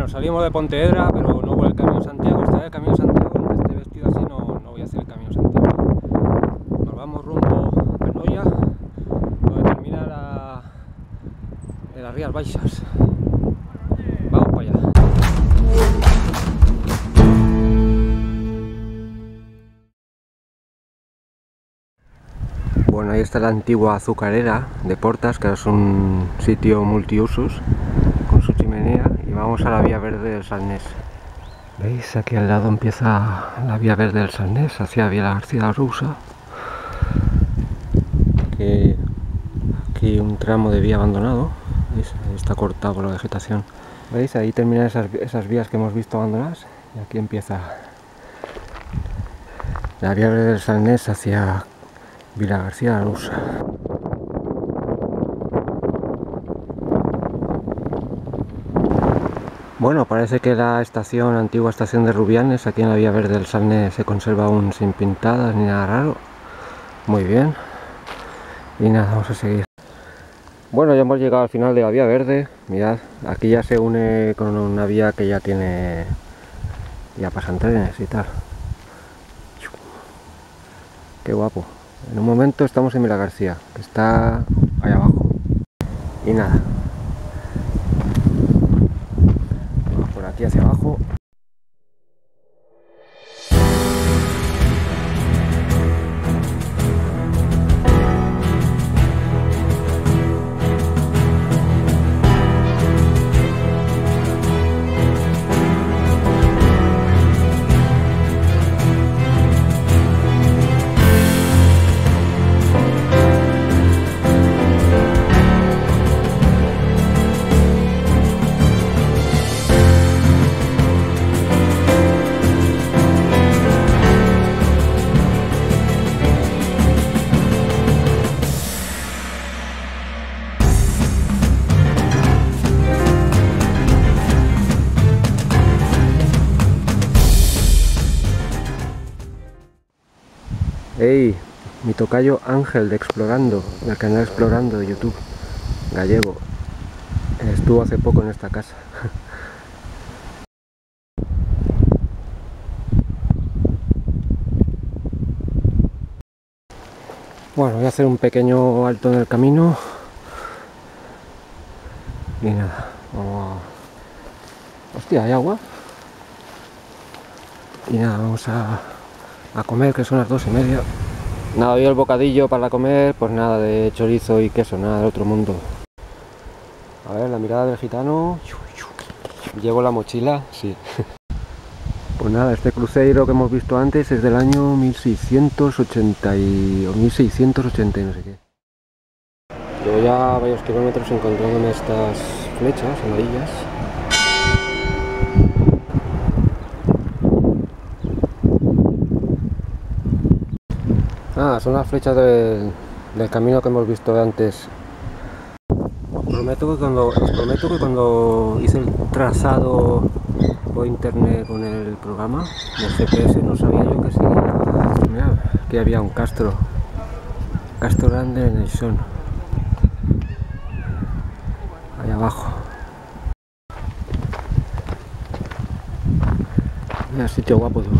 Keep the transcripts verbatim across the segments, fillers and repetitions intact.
Bueno, salimos de Pontevedra, pero no por el Camino de Santiago. Estaré el Camino de Santiago, aunque esté vestido así, no, no voy a hacer el Camino de Santiago. Nos vamos rumbo a Noia, donde termina la, de las Rías Baixas. Vamos para allá. Bueno, ahí está la antigua azucarera de Portas, que es un sitio multiusos con su chimenea, y vamos a la vía verde del Salnés. ¿Veis? Aquí al lado empieza la vía verde del Salnés, hacia Vila García Arousa. Aquí, aquí un tramo de vía abandonado, ¿veis? Está cortado por la vegetación. ¿Veis? Ahí terminan esas, esas vías que hemos visto abandonadas, y aquí empieza la vía verde del Salnés hacia Vila García Arousa. Bueno, parece que la estación, antigua estación de Rubianes, aquí en la vía verde del Salnés, se conserva aún sin pintadas ni nada raro. Muy bien. Y nada, vamos a seguir. Bueno, ya hemos llegado al final de la vía verde. Mirad, aquí ya se une con una vía que ya tiene... ya pasan trenes y tal. Qué guapo. En un momento estamos en Vila García, que está ahí abajo. Y nada. Vamos por aquí hacia abajo. Hey, mi tocayo Ángel de Explorando, del canal Explorando de YouTube, gallego, estuvo hace poco en esta casa. Bueno, voy a hacer un pequeño alto en el camino. Y nada, vamos a... Hostia, ¿hay agua? Y nada, vamos a... a comer, que son las dos y media. Nada, hoy el bocadillo para comer, pues nada de chorizo y queso, nada del otro mundo. A ver, la mirada del gitano. Llevo la mochila, sí. Pues nada, este crucero que hemos visto antes es del año mil seiscientos ochenta y... o mil seiscientos ochenta y no sé qué. Llevo ya varios kilómetros encontrándome estas flechas amarillas. Ah, son las flechas del, del camino que hemos visto antes. Os prometo que cuando, os prometo que cuando hice el trazado por internet con el programa del G P S no sabía yo que sí. Mirad, aquí había un castro. Castro grande en el son. Ahí abajo. Mira, sitio guapo. Tú.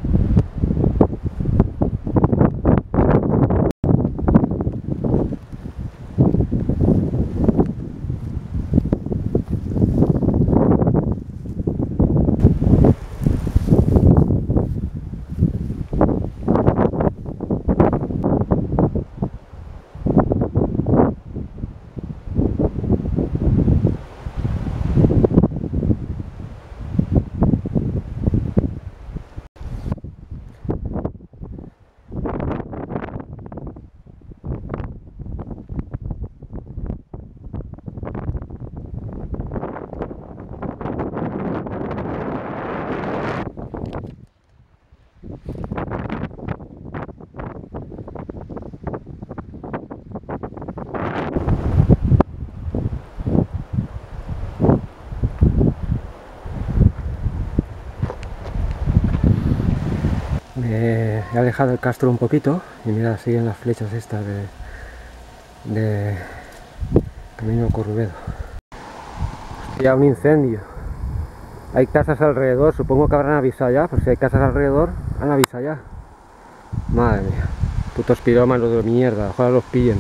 Me he alejado el castro un poquito y mira, siguen las flechas estas de, de Camino Corrubedo. Hostia, un incendio. Hay casas alrededor, supongo que habrán avisado ya, pues si hay casas alrededor, han avisado ya. Madre mía, putos pirómanos de mierda, ojalá los pillen.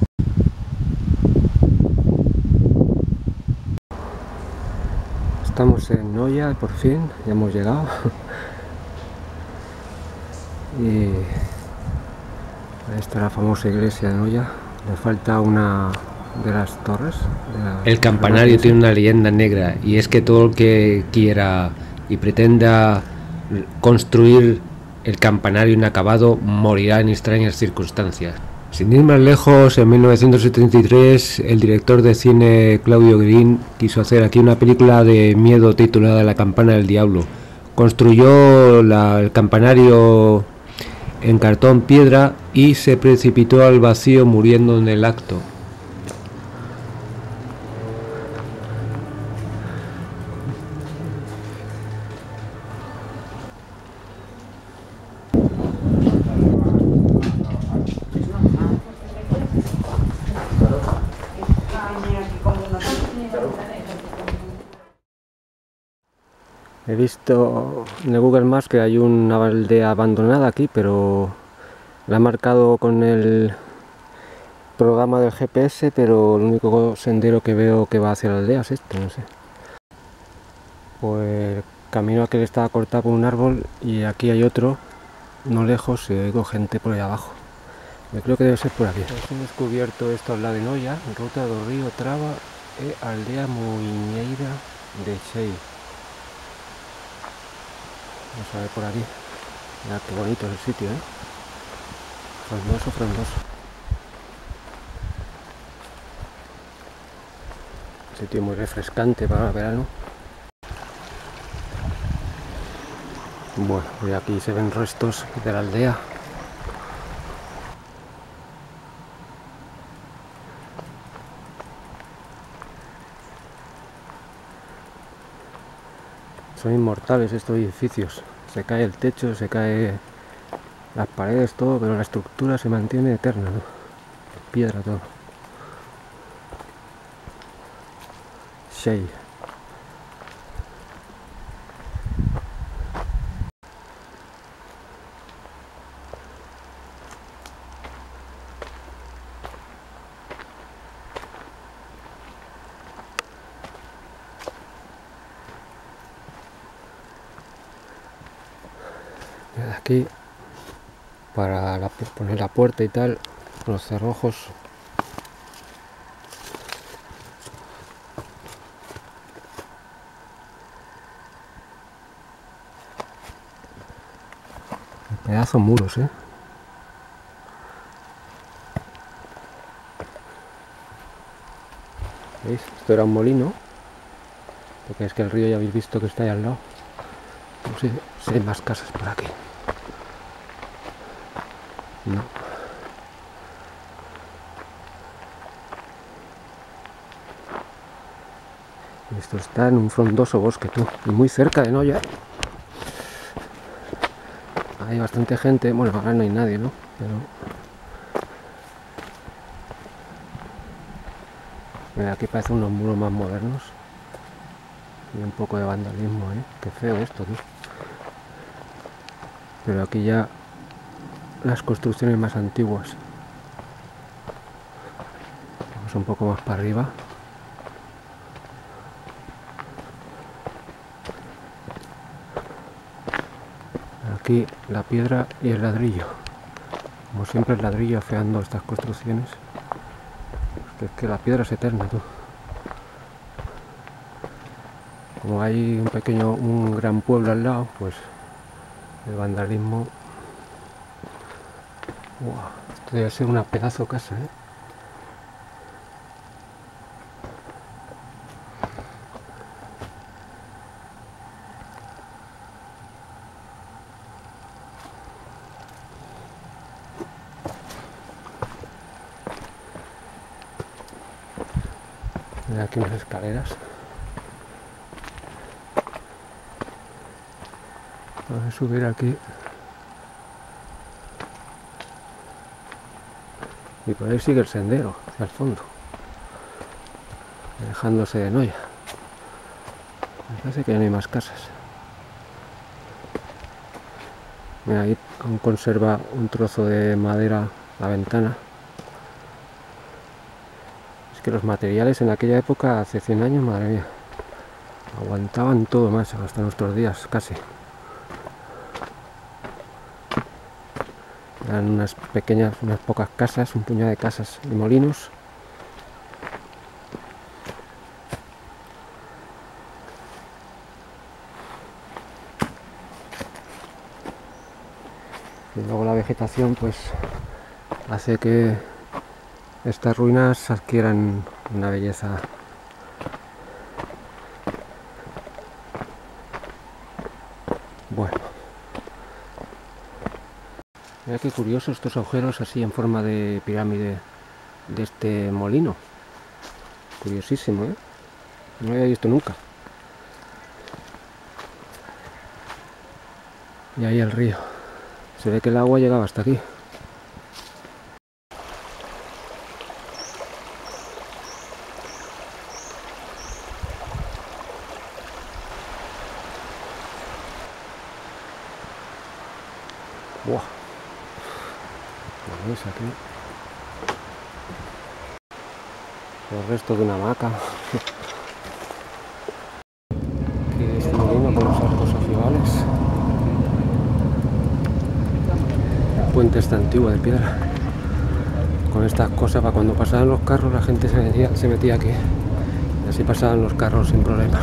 Estamos en Noya, por fin, ya hemos llegado. Y esta es la famosa iglesia de Noya. Le falta una de las torres. De la, el campanario tiene una leyenda negra, y es que todo el que quiera y pretenda construir el campanario inacabado morirá en extrañas circunstancias. Sin ir más lejos, en mil novecientos setenta y tres el director de cine Claudio Green quiso hacer aquí una película de miedo titulada La campana del diablo. Construyó la, el campanario en cartón piedra y se precipitó al vacío, muriendo en el acto. He visto en el Google Maps que hay una aldea abandonada aquí, pero la ha marcado con el programa del G P S, pero el único sendero que veo que va hacia la aldea es este, no sé. Pues el camino aquel estaba cortado por un árbol y aquí hay otro, no lejos, y oigo gente por ahí abajo. Yo creo que debe ser por aquí. He descubierto esto al lado de Noya, ruta do Río Traba e aldea Muiñeira de Xei. Vamos a ver por aquí. Mira qué bonito es el sitio, ¿eh? Frondoso, frondoso. Sitio muy refrescante para el verano. Bueno, y aquí se ven restos de la aldea. Son inmortales estos edificios. Se cae el techo, se cae las paredes, todo, pero la estructura se mantiene eterna, ¿no? Piedra todo. Xei. Aquí para la, poner la puerta y tal, los cerrojos. Pedazos muros, eh. ¿Veis? Esto era un molino, porque es que el río ya habéis visto que está ahí al lado. No sé si hay más casas por aquí. No. Esto está en un frondoso bosque, tú, y muy cerca de Noya. Hay bastante gente, bueno, ahora no hay nadie, ¿no? Pero... mira, aquí parecen unos muros más modernos. Y un poco de vandalismo, ¿eh? Qué feo esto, tú. Pero aquí ya las construcciones más antiguas. Vamos un poco más para arriba. Aquí la piedra y el ladrillo. Como siempre el ladrillo afeando estas construcciones. Es que la piedra es eterna, tú. Como hay un pequeño, un gran pueblo al lado, pues el vandalismo. Wow, esto debe ser una pedazo casa, ¿eh? Mira aquí unas escaleras. Vamos a subir aquí. Y por ahí sigue el sendero, hacia el fondo. Alejándose de Noya. Me parece que ya no hay más casas. Mira, ahí aún conserva un trozo de madera la ventana. Es que los materiales en aquella época, hace cien años, madre mía, aguantaban todo más hasta nuestros días, casi. Eran unas pequeñas, unas pocas casas, un puñado de casas y molinos. Y luego la vegetación pues hace que estas ruinas adquieran una belleza. Bueno, mira qué curioso estos agujeros así en forma de pirámide de este molino. Curiosísimo, ¿eh? No lo había visto nunca. Y ahí el río. Se ve que el agua llegaba hasta aquí. ¡Buah! ¿Lo veis aquí? Los restos de una hamaca. Aquí este molino con los arcos ojivales. El puente está antiguo de piedra. Con estas cosas, para cuando pasaban los carros, la gente se metía, se metía aquí. Y así pasaban los carros sin problema.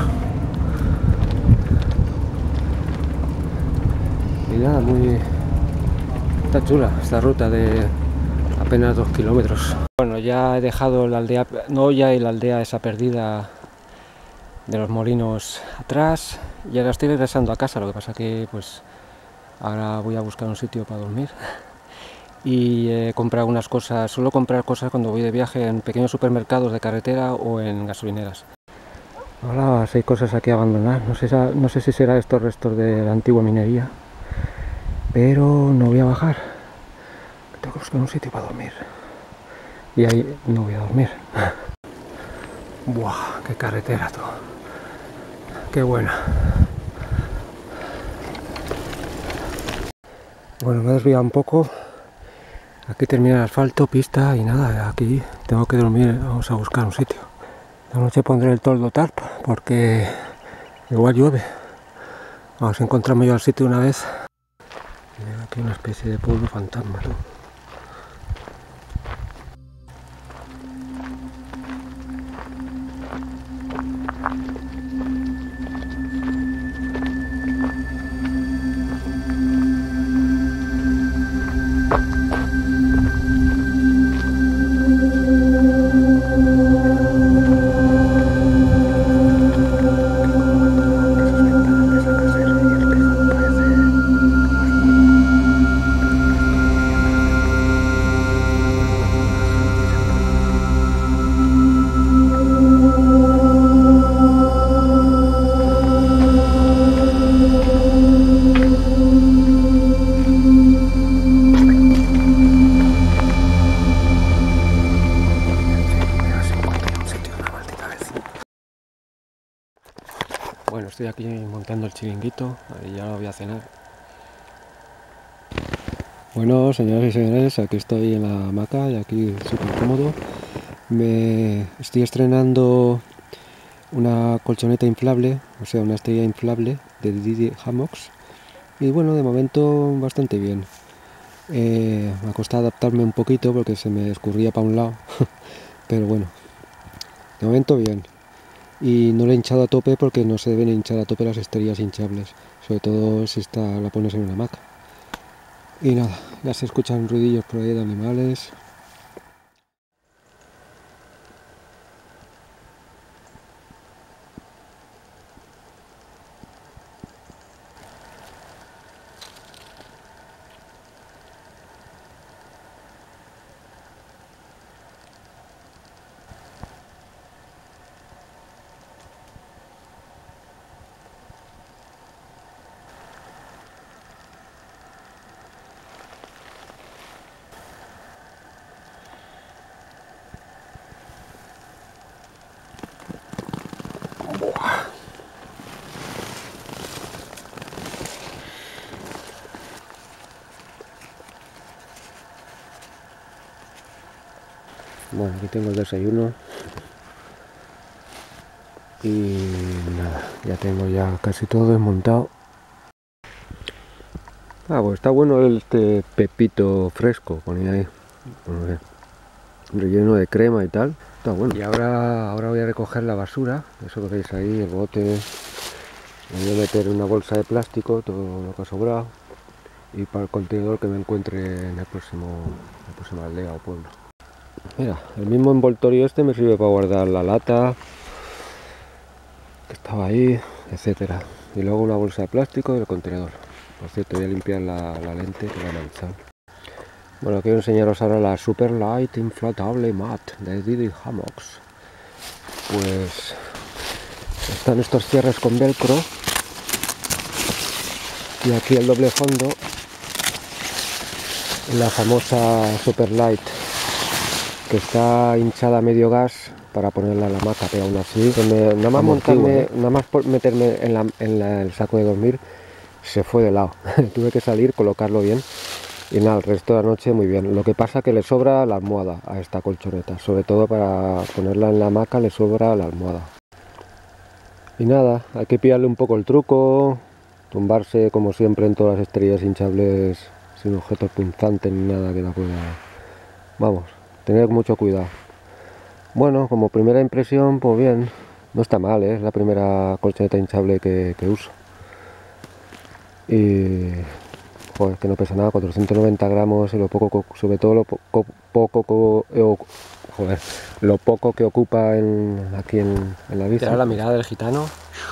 Y nada, muy... Está chula esta ruta de apenas dos kilómetros. Bueno, ya he dejado la aldea Noya y la aldea esa perdida de los molinos atrás y ahora estoy regresando a casa. Lo que pasa que pues ahora voy a buscar un sitio para dormir y he comprado unas cosas. Suelo comprar cosas cuando voy de viaje en pequeños supermercados de carretera o en gasolineras. Ahora hay cosas aquí abandonadas. No sé, no sé si será estos restos de la antigua minería, pero no voy a bajar. Tengo que buscar un sitio para dormir. Y ahí no voy a dormir. Buah, qué carretera tú. Qué buena. Bueno, me he desviado un poco. Aquí termina el asfalto, pista y nada, aquí tengo que dormir. Vamos a buscar un sitio. La noche pondré el toldo tarp porque igual llueve. Vamos a encontrarme yo al sitio una vez. Mira, aquí una especie de pueblo fantasma, ¿no? Bueno, estoy aquí montando el chiringuito y ya voy a cenar. Bueno, señoras y señores, aquí estoy en la hamaca y aquí súper cómodo. Me estoy estrenando una colchoneta inflable, o sea, una estrella inflable de Didi Hammocks. Y bueno, de momento bastante bien. Eh, me ha costado adaptarme un poquito porque se me escurría para un lado, pero bueno, de momento bien. Y no le he hinchado a tope porque no se deben hinchar a tope las estrellas hinchables, sobre todo si está, la pones en una hamaca. Y nada, ya se escuchan ruidillos por ahí de animales. Bueno, aquí tengo el desayuno. Y nada, ya tengo ya casi todo desmontado. Ah, pues está bueno este pepito fresco, ponía ahí. No sé, relleno de crema y tal. Está bueno. Y ahora, ahora voy a recoger la basura, eso que veis ahí, el bote. Me voy a meter en una bolsa de plástico todo lo que ha sobrado. Y para el contenedor que me encuentre en el próximo, en la próxima aldea o pueblo. Mira, el mismo envoltorio este me sirve para guardar la lata que estaba ahí, etcétera. Y luego una bolsa de plástico y el contenedor. Por cierto, voy a limpiar la, la lente que la he manchado. Bueno, quiero enseñaros ahora la Super Light Inflatable Mat de Didi Hammocks. Pues están estos cierres con velcro y aquí el doble fondo, la famosa Super Light, que está hinchada a medio gas para ponerla en la hamaca, pero aún así, me, nada más montarme, ¿eh? Nada más por meterme en, la, en la, el saco de dormir, se fue de lado. Tuve que salir, colocarlo bien y nada, el resto de la noche muy bien. Lo que pasa que le sobra la almohada a esta colchoneta, sobre todo para ponerla en la hamaca le sobra la almohada. Y nada, hay que pillarle un poco el truco, tumbarse como siempre en todas las estrellas hinchables sin objetos punzantes ni nada que la pueda... Vamos, tener mucho cuidado. Bueno, como primera impresión, pues bien, no está mal, ¿eh? Es la primera colchoneta hinchable que, que uso. Y joder, que no pesa nada, cuatrocientos noventa gramos y lo poco, sobre todo lo poco, poco eh, joder, lo poco que ocupa en, aquí en, en la bici. La mirada del gitano.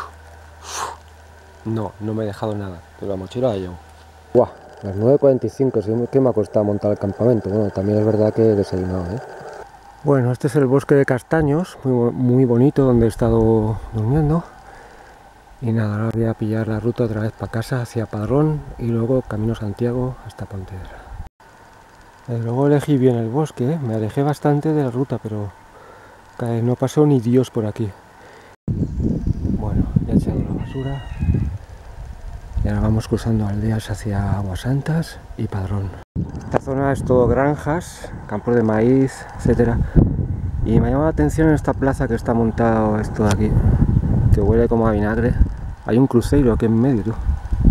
No, no me he dejado nada, pero la mochila yo. Buah, las nueve cuarenta y cinco, sí, que me ha costado montar el campamento. Bueno, también es verdad que he desayunado, ¿eh? Bueno, este es el bosque de castaños, muy, muy bonito, donde he estado durmiendo. Y nada, ahora voy a pillar la ruta otra vez para casa, hacia Padrón, y luego camino Santiago hasta Pontevedra. Desde luego elegí bien el bosque, ¿eh? Me alejé bastante de la ruta, pero no pasó ni Dios por aquí. Bueno, ya he echado la basura. Y ahora vamos cruzando aldeas hacia Aguasantas y Padrón. Esta zona es todo granjas, campos de maíz, etcétera. Y me llama la atención en esta plaza que está montado esto de aquí, que huele como a vinagre. Hay un cruceiro aquí en medio, tú.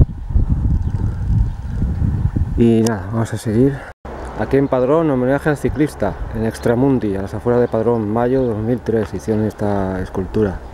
Y nada, vamos a seguir. Aquí en Padrón, homenaje al ciclista, en Extramundi, a las afueras de Padrón, mayo de dos mil tres, hicieron esta escultura.